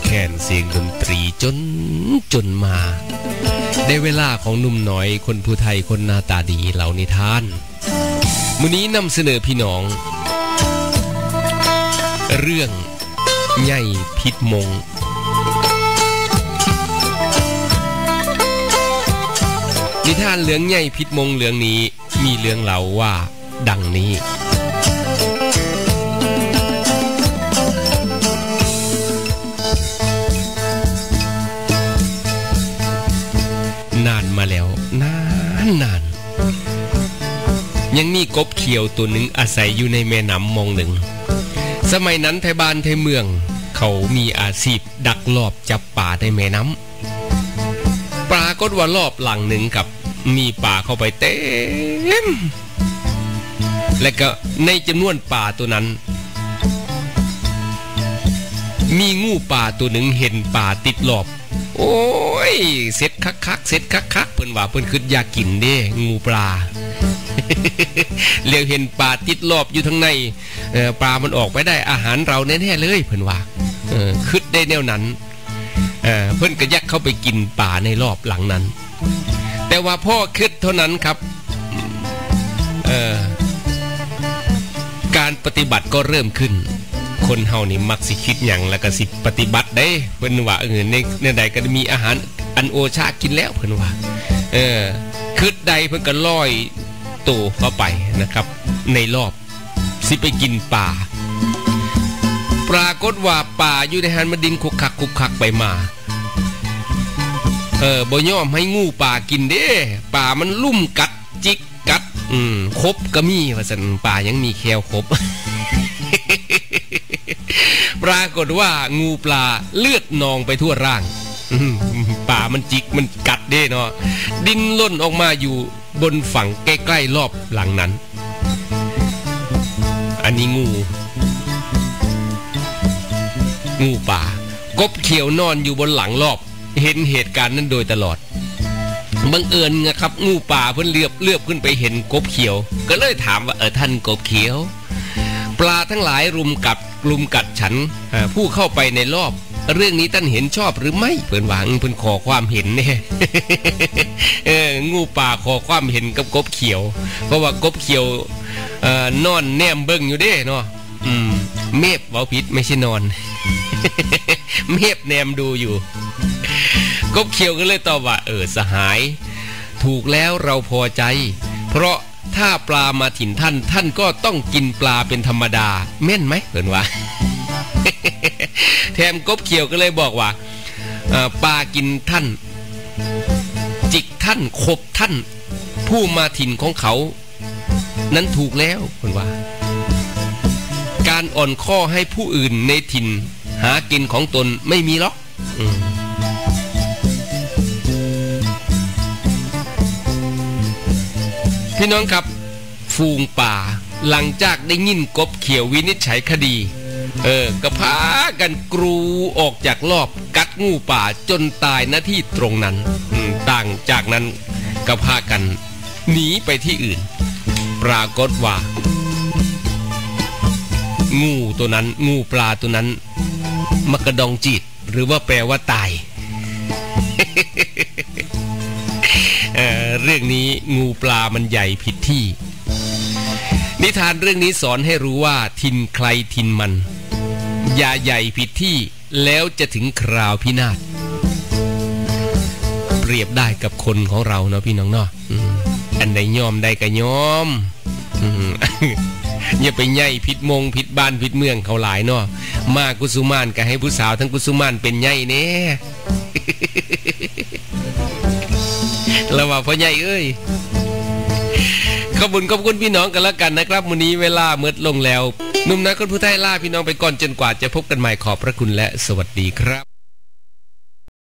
แคนเสียงดนตรีจนมาได้เวลาของหนุ่มน้อยคนผู้ไทยคนหน้าตาดีเหล่านิทานมื้อนี้นำเสนอพี่น้องเรื่องใหญ่พิษมงนิทานเรื่องใหญ่พิษมงเรื่องนี้มีเรื่องเล่าว่าดังนี้นานมาแล้วนานยังมีกบเขียวตัวหนึ่งอาศัยอยู่ในแม่น้ำมองหนึ่งสมัยนั้นไทยบ้านไทยเมืองเขามีอาชีพดักลอบจับปลาในแม่น้ำปรากฏว่ารอบหลังหนึ่งกับมีปลาเข้าไปเต็มและก็ในจำนวนปลาตัวนั้นมีงูป่าตัวหนึ่งเห็นปลาติดรอบโอ้ยเสร็จคักเพิ่นว่าเพิ่นคิดอยากกินเด้งูปลา เลี้ยวเห็นปลาติดรอบอยู่ทั้งในปลามันออกไปได้อาหารเราแน่ๆเลยเพิ่นว่าคิดได้แนวนั้นเพิ่นก็ยักเข้าไปกินปลาในรอบหลังนั้นแต่ว่าพ่อคิดเท่านั้นครับการปฏิบัติก็เริ่มขึ้นคนเฮานี่มักสิคิดหยังแล้วก็สิปฏิบัติได้เพิ่นว่าในใดก็มีอาหารอันโอชากินแล้วเพิ่นว่าคิดใดเพิ่นก็ลอยตัวเข้าไปนะครับในรอบสิไปกินปลาปรากฏว่าปลาอยู่ในหันมันดิ้นคุกคักไปมาบ่ยอมให้งูปลากินเด้ปลามันลุ่มกัดจิกกัดครบก็มีว่าซั่นปลายังมีแควครบ ปรากฏว่างูปลาเลือดนองไปทั่วร่างปลามันจิกมันกัดเด้เนาะดินล่นออกมาอยู่บนฝั่งใกล้ๆรอบหลังนั้นอันนี้งูป่ากบเขียวนอนอยู่บนหลังรอบเห็นเหตุการณ์นั้นโดยตลอดบังเอิญนะครับงูป่าเพิ่นเลือบขึ้นไปเห็นกบเขียวก็เลยถามว่าท่านกบเขียวปลาทั้งหลายรุมกัดฉันผู้เข้าไปในรอบเรื่องนี้ท่านเห็นชอบหรือไม่เพิ่นหวังเพิ่นขอความเห็นเนี่ยงูป่าขอความเห็นกับกบเขียวเพราะว่ากบเขียวนอนแนมเบิ่งอยู่เด้เนาะเมฟเว้าผิดไม่ใช่นอน เมฟแนมดูอยู่กบเขียวก็เลยตอบว่าสหายถูกแล้วเราพอใจเพราะถ้าปลามาถิ่นท่านก็ต้องกินปลาเป็นธรรมดาแม่นไหมเพิ่นว่า แถมกบเขียวก็เลยบอกว่าปลากินท่านจิกท่านขบท่านผู้มาถิ่นของเขานั้นถูกแล้วเพิ่นว่าการอ่อนข้อให้ผู้อื่นในถิ่นหากินของตนไม่มีหรอกพี่น้องครับฟูงป่าหลังจากได้ยินกบเขียววินิจฉัยคดีก็พากันกรูออกจากรอบกัดงูป่าจนตายหน้าที่ตรงนั้นต่างจากนั้นก็พากันหนีไปที่อื่นปรากฏว่างูตัวนั้นงูปลาตัวนั้นมักกะดองจีดหรือว่าแปลว่าตาย เรื่องนี้งูปลามันใหญ่ผิดที่นิทานเรื่องนี้สอนให้รู้ว่าทินใครทินมันอย่าใหญ่ผิดที่แล้วจะถึงคราวพินาศเปรียบได้กับคนของเราเนาะพี่น้องเนาะอันใดยอมได้ก็ยอมอย่าไปใหญ่ผิดมงผิดบ้านผิดเมืองเขาหลายเนาะมากุสุมานก็ให้ผู้สาวทั้งกุสุมานเป็นใหญ่แน่ แล้วว่าพ่อใหญ่เอ้ยขอบคุณพี่น้องกันแล้วกันนะครับวันนี้เวลาหมดลงแล้วหนุ่มน้อยคนผู้ไทยลาพี่น้องไปก่อนจนกว่าจะพบกันใหม่ขอบพระคุณและสวัสดีครับ